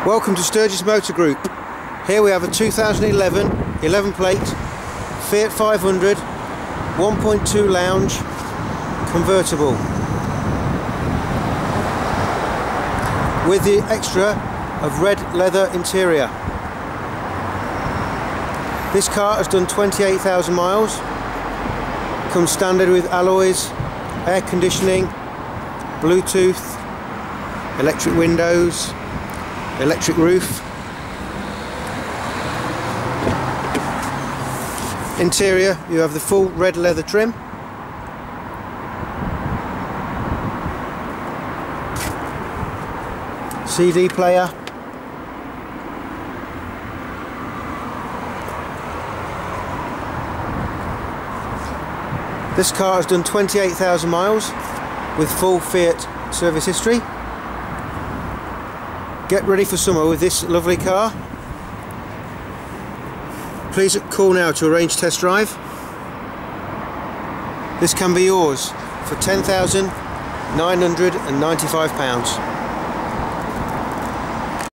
Welcome to Sturgess Motor Group. Here we have a 2011 11 plate Fiat 500 1.2 lounge convertible with the extra of red leather interior. This car has done 28,000 miles, comes standard with alloys, air conditioning, Bluetooth, electric windows, electric roof. Interior, you have the full red leather trim. CD player. This car has done 28,000 miles with full Fiat service history. Get ready for summer with this lovely car. Please call now to arrange test drive. This can be yours for £10,995.